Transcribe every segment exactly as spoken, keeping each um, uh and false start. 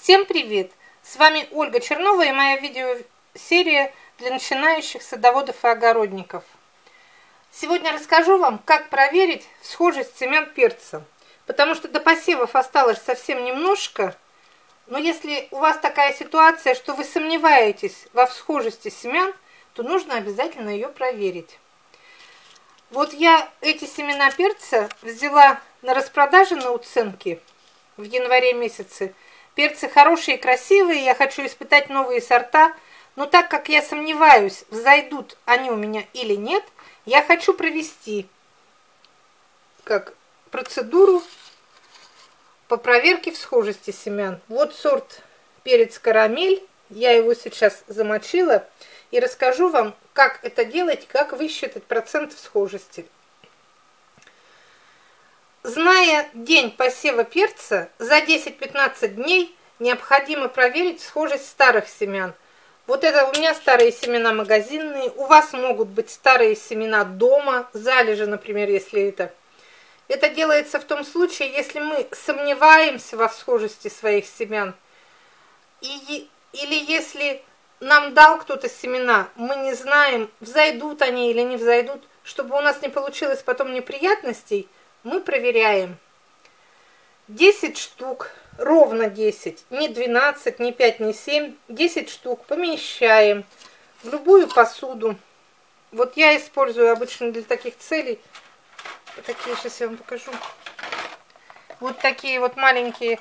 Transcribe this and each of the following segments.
Всем привет! С вами Ольга Чернова и моя видеосерия для начинающих садоводов и огородников. Сегодня расскажу вам, как проверить схожесть семян перца. Потому что до посевов осталось совсем немножко. Но если у вас такая ситуация, что вы сомневаетесь во схожести семян, то нужно обязательно ее проверить. Вот я эти семена перца взяла на распродаже на уценке в январе месяце. Перцы хорошие, красивые, я хочу испытать новые сорта, но так как я сомневаюсь, взойдут они у меня или нет, я хочу провести как процедуру по проверке схожести семян. Вот сорт перец карамель, я его сейчас замочила и расскажу вам, как это делать, как высчитать процент схожести. Зная день посева перца, за десять-пятнадцать дней необходимо проверить схожесть старых семян. Вот это у меня старые семена магазинные, у вас могут быть старые семена дома, залежи, например, если это. Это делается в том случае, если мы сомневаемся во схожести своих семян, и, или если нам дал кто-то семена, мы не знаем, взойдут они или не взойдут, чтобы у нас не получилось потом неприятностей, мы проверяем десять штук, ровно десять, не двенадцать, не пять, не семь, десять штук помещаем в любую посуду. Вот я использую обычно для таких целей, вот такие, сейчас я вам покажу, вот такие вот маленькие,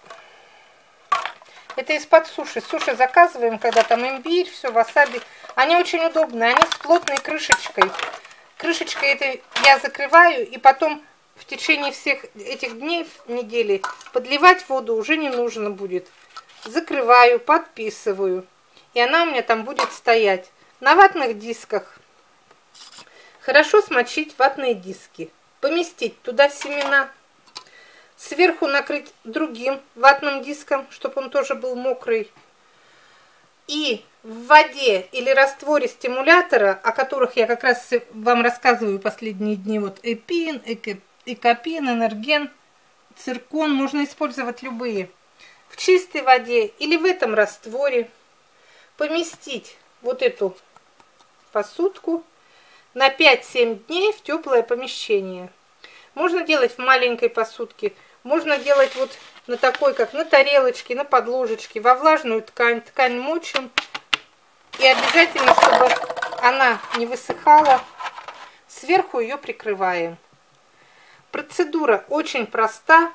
это из-под суши, суши заказываем, когда там имбирь, все, васаби, они очень удобные, они с плотной крышечкой, крышечкой этой я закрываю, и потом в течение всех этих дней, недели, подливать воду уже не нужно будет. Закрываю, подписываю. И она у меня там будет стоять. На ватных дисках. Хорошо смочить ватные диски. Поместить туда семена. Сверху накрыть другим ватным диском, чтобы он тоже был мокрый. И в воде или растворе стимулятора, о которых я как раз вам рассказываю последние дни, вот эпин, экоп, Экопин, энерген, циркон, можно использовать любые. В чистой воде или в этом растворе поместить вот эту посудку на пять-семь дней в теплое помещение. Можно делать в маленькой посудке, можно делать вот на такой, как на тарелочке, на подложечке, во влажную ткань. Ткань мочим. И обязательно, чтобы она не высыхала, сверху ее прикрываем. Процедура очень проста.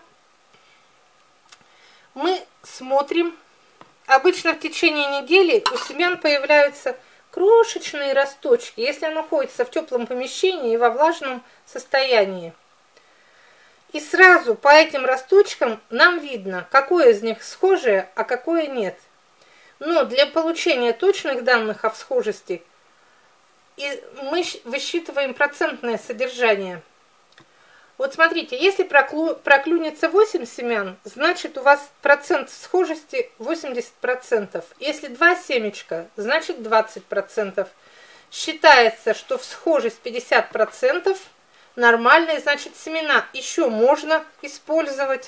Мы смотрим. Обычно в течение недели у семян появляются крошечные росточки, если оно находится в теплом помещении и во влажном состоянии. И сразу по этим росточкам нам видно, какое из них схожее, а какое нет. Но для получения точных данных о схожести мы высчитываем процентное содержание. Вот смотрите, если проклю, проклюнется восемь семян, значит у вас процент схожести восемьдесят процентов. Если два семечка, значит двадцать процентов. Считается, что в схожесть пятьдесят процентов нормальные, значит семена еще можно использовать.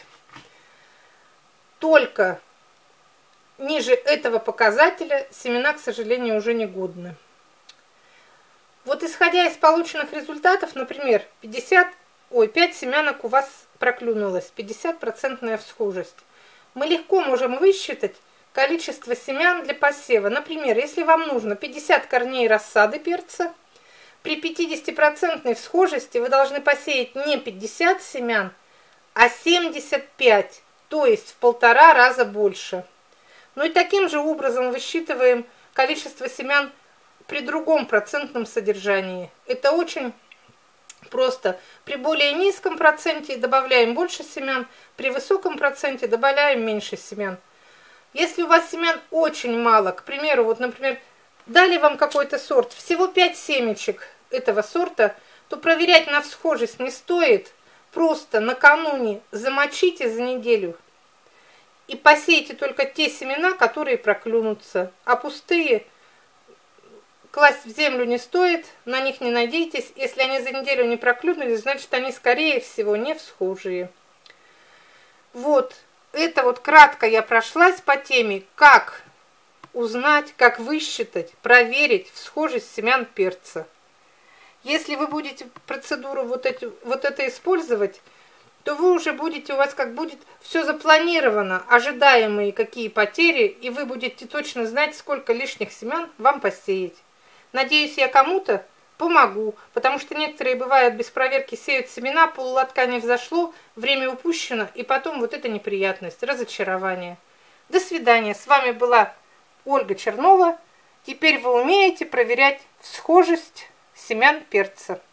Только ниже этого показателя семена, к сожалению, уже негодны. Вот исходя из полученных результатов, например, пятьдесят Ой, пять семянок у вас проклюнулось, пятьдесят процентов схожесть. Мы легко можем высчитать количество семян для посева. Например, если вам нужно пятьдесят корней рассады перца, при пятидесяти процентов схожести вы должны посеять не пятьдесят семян, а семьдесят пять, то есть в полтора раза больше. Ну и таким же образом высчитываем количество семян при другом процентном содержании. Это очень просто. При более низком проценте добавляем больше семян, при высоком проценте добавляем меньше семян. Если у вас семян очень мало, к примеру, вот, например, дали вам какой-то сорт, всего пять семечек этого сорта, то проверять на схожесть не стоит. Просто накануне замочите за неделю и посейте только те семена, которые проклюнутся, а пустые класть в землю не стоит, на них не надейтесь. Если они за неделю не проклюнулись, значит они, скорее всего, не всхожие. Вот. это вот кратко я прошлась по теме, как узнать, как высчитать, проверить всхожесть семян перца. Если вы будете процедуру вот, эту, вот это использовать, то вы уже будете, у вас как будет все запланировано, ожидаемые какие потери, и вы будете точно знать, сколько лишних семян вам посеять. Надеюсь, я кому-то помогу, потому что некоторые, бывают, без проверки сеют семена, полулотка не взошло, время упущено, и потом вот эта неприятность, разочарование. До свидания. С вами была Ольга Чернова. Теперь вы умеете проверять всхожесть семян перца.